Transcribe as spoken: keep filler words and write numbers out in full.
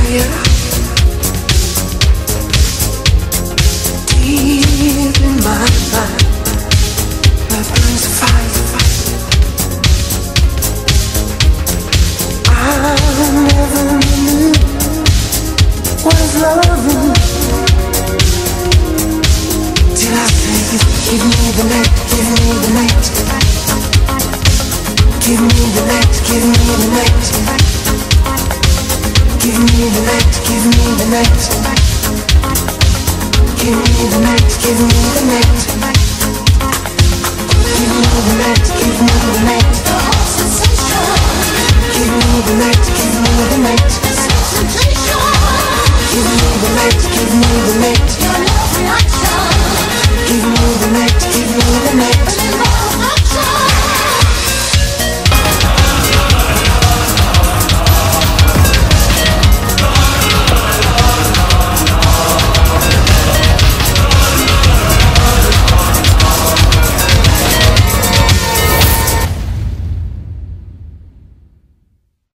fire deep in my mind that burns a fire. I never knew what loving till I say, give me the night, give me the night, give me the night, give me the night, give me the night, give me the night, give me the night, give me the night, give me the night, give me the night, give me the night, give me the night.